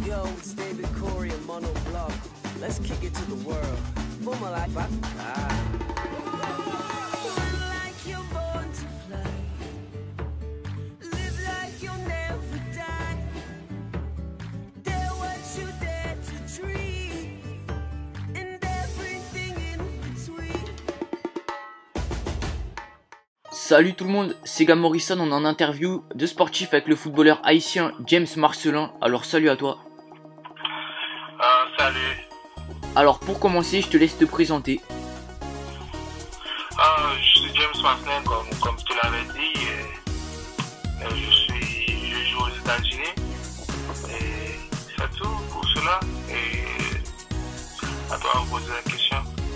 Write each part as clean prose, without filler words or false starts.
Yo, it's David Corey and Mono Block. Let's kick it to the world. Former life, like you're born to fly. Live like you'll never die. Dare what you dare to dream. And everything in between. Salut tout le monde, c'est Gam Morrison, on est en interview de sportif avec le footballeur haïtien James Marcelin. Alors salut à toi. Salut. Alors pour commencer, je te laisse te présenter. Je suis James Marcelin, comme tu l'avais dit. Je joue aux États-Unis. Et c'est tout pour cela. Et à toi de poser la question.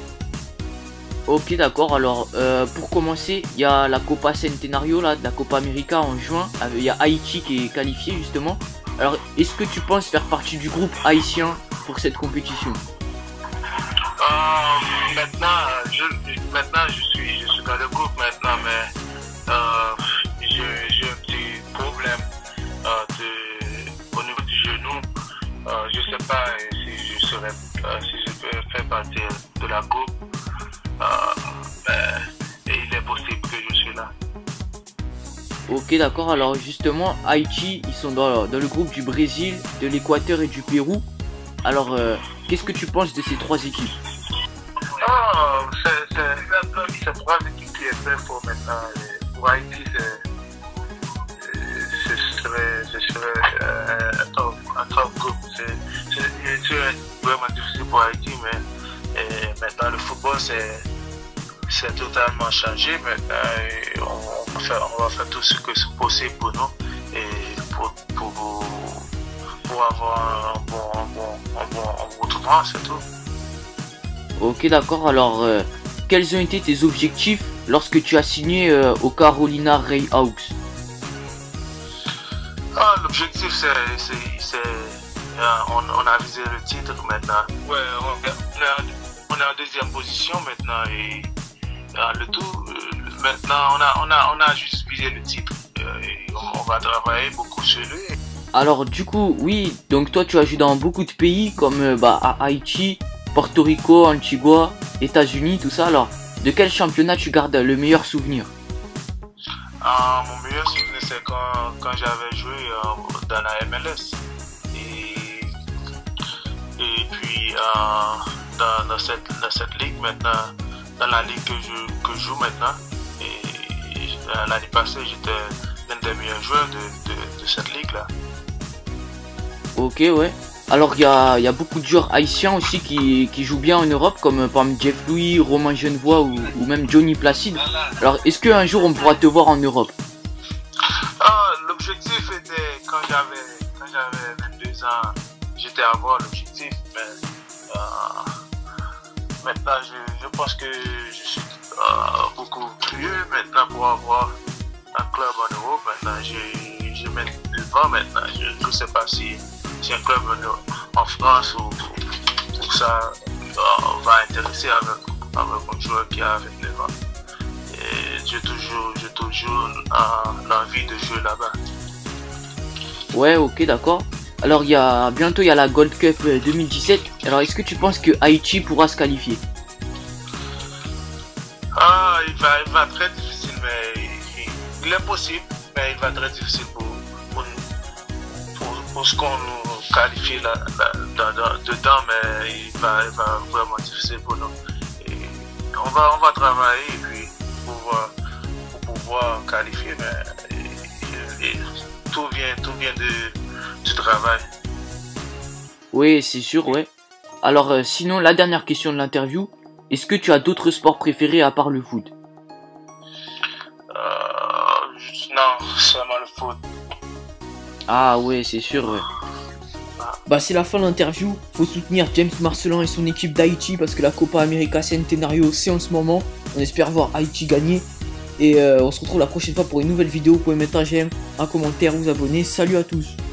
Ok d'accord, alors pour commencer, il y a la Copa Centenario, là, de la Copa América en juin. Il y a Haïti qui est qualifié justement. Alors est-ce que tu penses faire partie du groupe haïtien pour cette compétition? Maintenant, je suis dans le groupe maintenant, mais j'ai un petit problème au niveau du genou. Je ne sais pas si je peux faire partie de la groupe. Mais il est possible que je suis là. Ok d'accord, alors justement Haïti, ils sont dans le groupe du Brésil, de l'Équateur et du Pérou. Alors qu'est-ce que tu penses de ces trois équipes? C'est trois équipes qui est fait pour maintenant. Pour Haïti, ce serait un top groupe. C'est vraiment difficile pour Haïti, mais maintenant le football c'est totalement changé. Maintenant, on va faire tout ce que c'est possible pour nous et pour avoir un bon tournoi, c'est tout. Ok d'accord, alors quels ont été tes objectifs lorsque tu as signé au Carolina Railhawks? L'objectif c'est on a visé le titre maintenant. Ouais, on est en deuxième position maintenant et le tout maintenant on a juste visé le titre et on va travailler beaucoup sur lui. Alors du coup oui, donc toi tu as joué dans beaucoup de pays comme à Haïti, Porto Rico, Antigua, États-Unis, tout ça. Alors de quel championnat tu gardes le meilleur souvenir? Mon meilleur souvenir c'est quand j'avais joué dans la MLS et puis dans cette ligue maintenant, dans la ligue que je joue maintenant, et l'année passée j'étais l'un des meilleurs joueurs de cette ligue là. Ok ouais. Alors il y a beaucoup de joueurs haïtiens aussi qui jouent bien en Europe, comme par exemple Jeff Louis, Romain Genevois ou même Johnny Placide. Alors est-ce qu'un jour on pourra te voir en Europe? L'objectif était quand j'avais 22 ans, j'étais à voir l'objectif, mais maintenant je pense que je suis beaucoup plus vieux maintenant pour avoir un club en Europe. Maintenant je mets devant maintenant, je ne sais pas si un club en France ou ça va intéresser avec un joueur qui a 29 ans. Et j'ai toujours l'envie de jouer là-bas. Ouais ok d'accord. Alors bientôt il y a la Gold Cup 2017. Alors est-ce que tu penses que Haïti pourra se qualifier? Il va être très difficile, mais il est possible, mais il va être très difficile pour ce qu'on nous qualifie dedans, mais il va vraiment difficile pour nous. Et on va travailler et puis pour pouvoir qualifier, mais tout vient du travail. Oui c'est sûr ouais. Alors sinon la dernière question de l'interview, est-ce que tu as d'autres sports préférés à part le foot? Non, seulement le foot. Ah ouais c'est sûr ouais. Bah c'est la fin de l'interview, faut soutenir James Marcelin et son équipe d'Haïti parce que la Copa América Centenario c'est en ce moment. On espère voir Haïti gagner et on se retrouve la prochaine fois pour une nouvelle vidéo. Vous pouvez mettre un j'aime, un commentaire, vous abonner. Salut à tous.